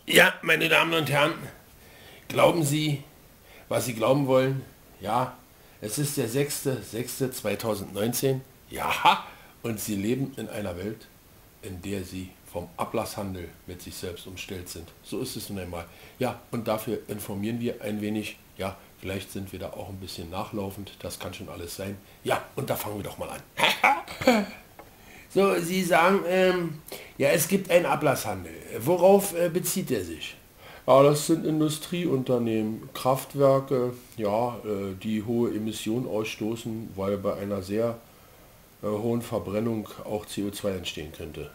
Ja, meine Damen und Herren, glauben Sie, was Sie glauben wollen? Ja, es ist der 6.6.2019. Ja, und Sie leben in einer Welt, in der Sie vom Ablasshandel mit sich selbst umstellt sind. So ist es nun einmal. Ja, und dafür informieren wir ein wenig. Ja, vielleicht sind wir da auch ein bisschen nachlaufend. Das kann schon alles sein. Ja, und da fangen wir doch mal an. So, Sie sagen, ja, es gibt einen Ablasshandel. Worauf bezieht er sich? Ja, das sind Industrieunternehmen, Kraftwerke, ja, die hohe Emissionen ausstoßen, weil bei einer sehr hohen Verbrennung auch CO2 entstehen könnte.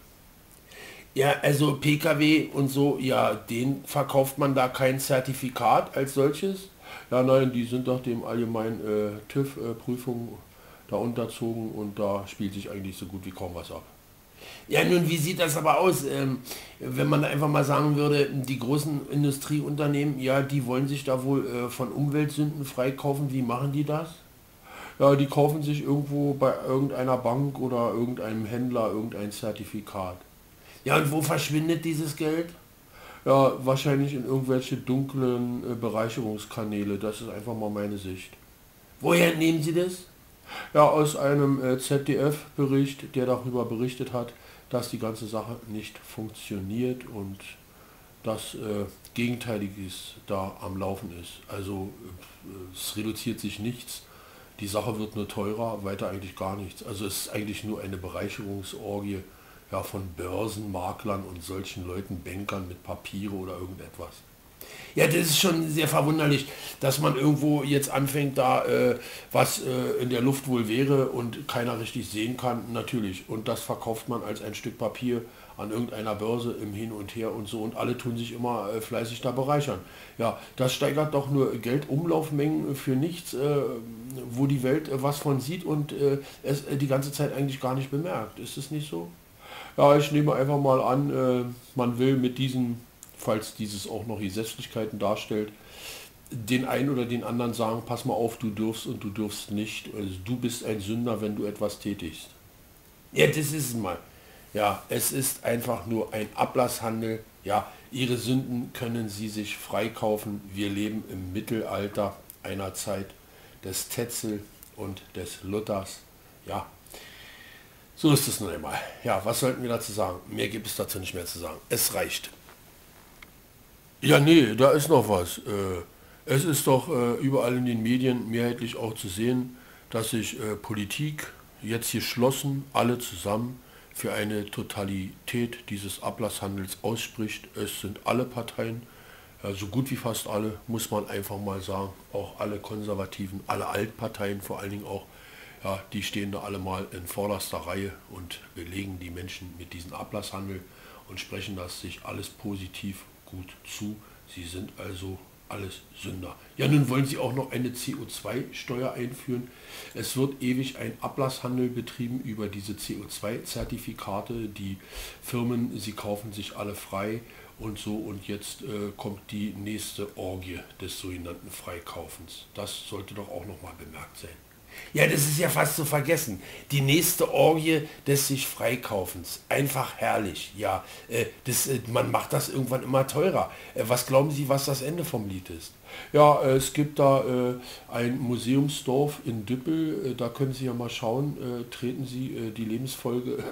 Ja, also Pkw und so, ja, den verkauft man da kein Zertifikat als solches? Ja, nein, die sind doch dem allgemeinen TÜV-Prüfung da unterzogen und da spielt sich eigentlich so gut wie kaum was ab. Ja, nun, wie sieht das aber aus? Wenn man einfach mal sagen würde, die großen Industrieunternehmen, ja, die wollen sich da wohl von Umweltsünden freikaufen. Wie machen die das? Ja, die kaufen sich irgendwo bei irgendeiner Bank oder irgendeinem Händler irgendein Zertifikat. Ja, und wo verschwindet dieses Geld? Ja, wahrscheinlich in irgendwelche dunklen Bereicherungskanäle. Das ist einfach mal meine Sicht. Woher nehmen Sie das? Ja, aus einem ZDF-Bericht, der darüber berichtet hat, dass die ganze Sache nicht funktioniert und dass Gegenteiliges da am Laufen ist. Also es reduziert sich nichts, die Sache wird nur teurer, weiter eigentlich gar nichts. Also es ist eigentlich nur eine Bereicherungsorgie, ja, von Börsenmaklern und solchen Leuten, Bankern mit Papiere oder irgendetwas. Ja, das ist schon sehr verwunderlich, dass man irgendwo jetzt anfängt, da was in der Luft wohl wäre und keiner richtig sehen kann, natürlich. Und das verkauft man als ein Stück Papier an irgendeiner Börse im Hin und Her und so und alle tun sich immer fleißig da bereichern. Ja, das steigert doch nur Geldumlaufmengen für nichts, wo die Welt was von sieht und es die ganze Zeit eigentlich gar nicht bemerkt. Ist es nicht so? Ja, ich nehme einfach mal an, man will mit diesen, falls dieses auch noch Gesetzlichkeiten darstellt, den einen oder den anderen sagen, pass mal auf, du dürfst und du dürfst nicht. Also du bist ein Sünder, wenn du etwas tätigst. Ja, das ist es mal. Ja, es ist einfach nur ein Ablasshandel. Ja, ihre Sünden können sie sich freikaufen. Wir leben im Mittelalter, einer Zeit des Tetzel und des Luthers. Ja, so ist es nun einmal. Ja, was sollten wir dazu sagen? Mehr gibt es dazu nicht mehr zu sagen. Es reicht. Ja, nee, da ist noch was. Es ist doch überall in den Medien mehrheitlich auch zu sehen, dass sich Politik jetzt geschlossen, alle zusammen, für eine Totalität dieses Ablasshandels ausspricht. Es sind alle Parteien, so gut wie fast alle, muss man einfach mal sagen, auch alle Konservativen, alle Altparteien vor allen Dingen auch, ja, die stehen da alle mal in vorderster Reihe und belegen die Menschen mit diesem Ablasshandel und sprechen das sich alles positiv gut zu. Sie sind also alles Sünder. Ja, nun wollen sie auch noch eine CO2-Steuer einführen. Es wird ewig ein Ablasshandel betrieben über diese CO2-Zertifikate. Die Firmen, sie kaufen sich alle frei und so und jetzt kommt die nächste Orgie des sogenannten Freikaufens. Das sollte doch auch noch mal bemerkt sein. Ja, das ist ja fast zu vergessen. Die nächste Orgie des sich Freikaufens. Einfach herrlich. Ja, man macht das irgendwann immer teurer. Was glauben Sie, was das Ende vom Lied ist? Ja, es gibt da ein Museumsdorf in Düppel. Da können Sie ja mal schauen. Treten Sie die Lebensfolge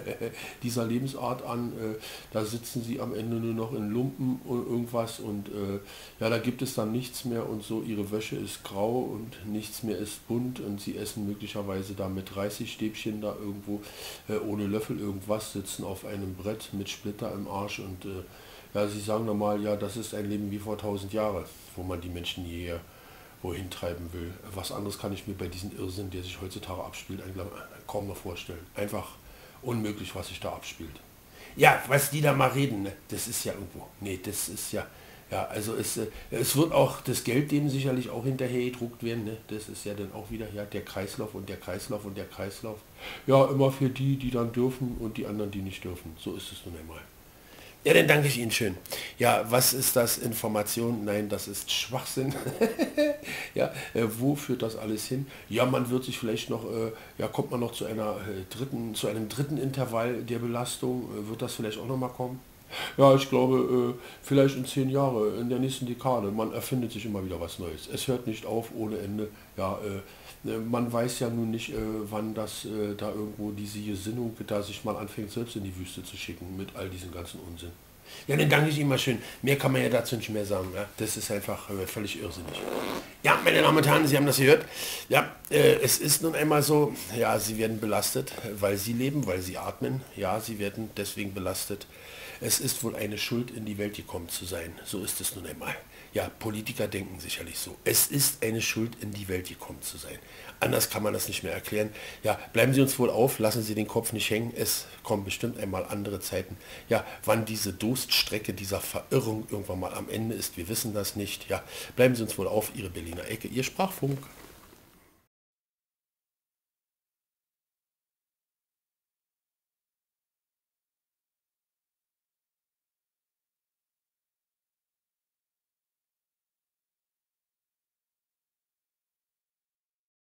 dieser Lebensart an. Da sitzen Sie am Ende nur noch in Lumpen und irgendwas. Und ja, da gibt es dann nichts mehr und so. Ihre Wäsche ist grau und nichts mehr ist bunt. Und Sie essen möglicherweise da mit 30 Stäbchen da irgendwo ohne Löffel irgendwas, sitzen auf einem Brett mit Splitter im Arsch und ja, Sie sagen normal, ja, das ist ein Leben wie vor 1000 Jahren, wo man die Menschen hierher wohin treiben will. Was anderes kann ich mir bei diesem Irrsinn, der sich heutzutage abspielt, eigentlich kaum noch vorstellen. Einfach unmöglich, was sich da abspielt. Ja, was die da mal reden, ne? Das ist ja irgendwo. Nee, das ist ja. Ja, also es wird auch das Geld dem sicherlich auch hinterher gedruckt werden. Ne? Das ist ja dann auch wieder ja, der Kreislauf und der Kreislauf und der Kreislauf. Ja, immer für die, die dann dürfen und die anderen, die nicht dürfen. So ist es nun einmal. Ja, dann danke ich Ihnen schön. Ja, was ist das? Information? Nein, das ist Schwachsinn. Ja, wo führt das alles hin? Ja, man wird sich vielleicht noch, ja, kommt man noch zu einer zu einem dritten Intervall der Belastung? Wird das vielleicht auch noch mal kommen? Ja, ich glaube, vielleicht in 10 Jahre, in der nächsten Dekade, man erfindet sich immer wieder was Neues. Es hört nicht auf ohne Ende. Ja, man weiß ja nun nicht, wann das da irgendwo diese Gesinnung da sich mal anfängt, selbst in die Wüste zu schicken mit all diesem ganzen Unsinn. Ja, dann danke ich Ihnen mal schön. Mehr kann man ja dazu nicht mehr sagen. Ja? Das ist einfach völlig irrsinnig. Ja, meine Damen und Herren, Sie haben das gehört. Ja, es ist nun einmal so, ja, Sie werden belastet, weil Sie leben, weil Sie atmen. Ja, Sie werden deswegen belastet. Es ist wohl eine Schuld, in die Welt gekommen zu sein. So ist es nun einmal. Ja, Politiker denken sicherlich so. Es ist eine Schuld, in die Welt gekommen zu sein. Anders kann man das nicht mehr erklären. Ja, bleiben Sie uns wohl auf, lassen Sie den Kopf nicht hängen. Es kommen bestimmt einmal andere Zeiten. Ja, wann diese Durststrecke dieser Verirrung irgendwann mal am Ende ist, wir wissen das nicht. Ja, bleiben Sie uns wohl auf, Ihre Berliner Ecke, Ihr Sprachfunk.